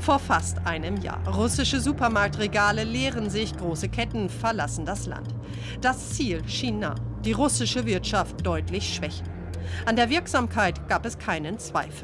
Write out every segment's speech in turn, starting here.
Vor fast einem Jahr. Russische Supermarktregale leeren sich, große Ketten verlassen das Land. Das Ziel schien nah, die russische Wirtschaft deutlich schwächen. An der Wirksamkeit gab es keinen Zweifel.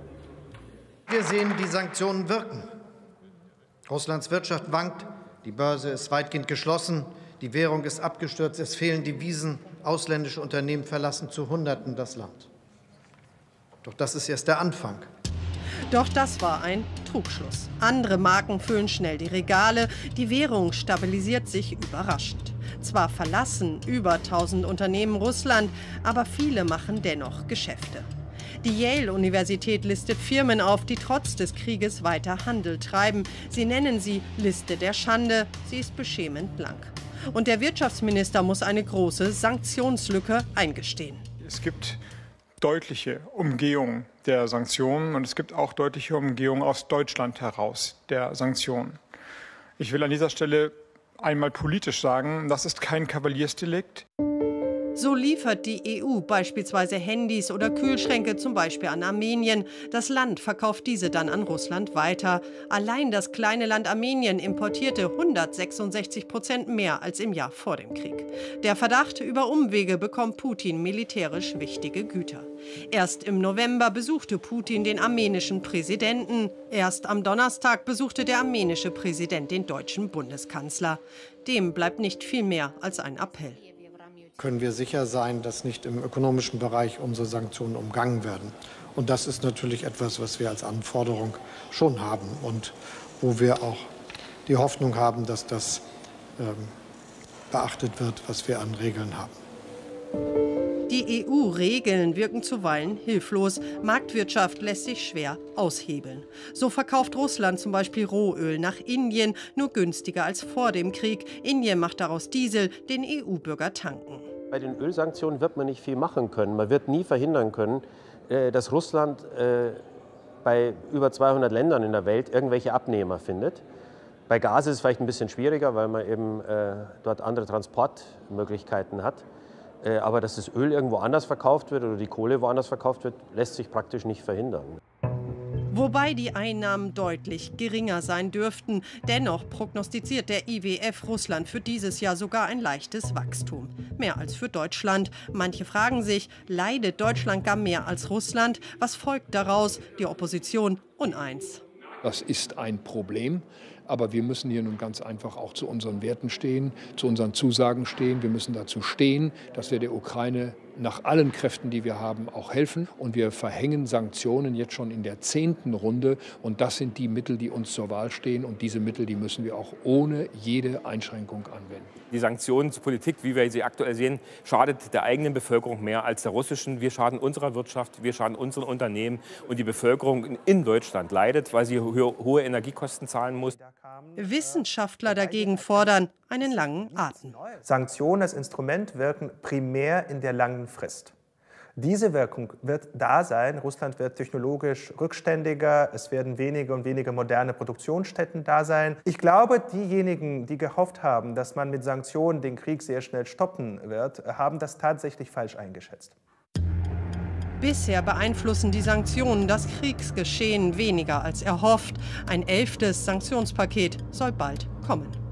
Wir sehen, die Sanktionen wirken. Russlands Wirtschaft wankt, die Börse ist weitgehend geschlossen, die Währung ist abgestürzt, es fehlen Devisen, ausländische Unternehmen verlassen zu Hunderten das Land. Doch das ist erst der Anfang. Doch das war ein Trugschluss. Andere Marken füllen schnell die Regale, die Währung stabilisiert sich überraschend. Zwar verlassen über 1000 Unternehmen Russland, aber viele machen dennoch Geschäfte. Die Yale-Universität listet Firmen auf, die trotz des Krieges weiter Handel treiben. Sie nennen sie Liste der Schande. Sie ist beschämend lang. Und der Wirtschaftsminister muss eine große Sanktionslücke eingestehen. Es gibt deutliche Umgehung der Sanktionen und es gibt auch deutliche Umgehung aus Deutschland heraus der Sanktionen. Ich will an dieser Stelle einmal politisch sagen, das ist kein Kavaliersdelikt. So liefert die EU beispielsweise Handys oder Kühlschränke zum Beispiel an Armenien. Das Land verkauft diese dann an Russland weiter. Allein das kleine Land Armenien importierte 166% mehr als im Jahr vor dem Krieg. Der Verdacht, über Umwege bekommt Putin militärisch wichtige Güter. Erst im November besuchte Putin den armenischen Präsidenten. Erst am Donnerstag besuchte der armenische Präsident den deutschen Bundeskanzler. Dem bleibt nicht viel mehr als ein Appell. Können wir sicher sein, dass nicht im ökonomischen Bereich unsere Sanktionen umgangen werden. Und das ist natürlich etwas, was wir als Anforderung schon haben und wo wir auch die Hoffnung haben, dass das beachtet wird, was wir an Regeln haben. Die EU-Regeln wirken zuweilen hilflos. Marktwirtschaft lässt sich schwer aushebeln. So verkauft Russland zum Beispiel Rohöl nach Indien, nur günstiger als vor dem Krieg. Indien macht daraus Diesel, den EU-Bürger tanken. Bei den Ölsanktionen wird man nicht viel machen können. Man wird nie verhindern können, dass Russland bei über 200 Ländern in der Welt irgendwelche Abnehmer findet. Bei Gas ist es vielleicht ein bisschen schwieriger, weil man eben dort andere Transportmöglichkeiten hat. Aber dass das Öl irgendwo anders verkauft wird oder die Kohle woanders verkauft wird, lässt sich praktisch nicht verhindern. Wobei die Einnahmen deutlich geringer sein dürften. Dennoch prognostiziert der IWF Russland für dieses Jahr sogar ein leichtes Wachstum. Mehr als für Deutschland. Manche fragen sich, leidet Deutschland gar mehr als Russland? Was folgt daraus? Die Opposition uneins. Das ist ein Problem. Aber wir müssen hier nun ganz einfach auch zu unseren Werten stehen, zu unseren Zusagen stehen. Wir müssen dazu stehen, dass wir der Ukraine nach allen Kräften, die wir haben, auch helfen. Und wir verhängen Sanktionen jetzt schon in der 10. Runde. Und das sind die Mittel, die uns zur Wahl stehen. Und diese Mittel, die müssen wir auch ohne jede Einschränkung anwenden. Die Sanktionspolitik, wie wir sie aktuell sehen, schadet der eigenen Bevölkerung mehr als der russischen. Wir schaden unserer Wirtschaft, wir schaden unseren Unternehmen. Und die Bevölkerung in Deutschland leidet, weil sie hohe Energiekosten zahlen muss. Wissenschaftler dagegen fordern einen langen Atem. Sanktionen als Instrument wirken primär in der langen Frist. Diese Wirkung wird da sein. Russland wird technologisch rückständiger. Es werden weniger und weniger moderne Produktionsstätten da sein. Ich glaube, diejenigen, die gehofft haben, dass man mit Sanktionen den Krieg sehr schnell stoppen wird, haben das tatsächlich falsch eingeschätzt. Bisher beeinflussen die Sanktionen das Kriegsgeschehen weniger als erhofft. Ein 11. Sanktionspaket soll bald kommen.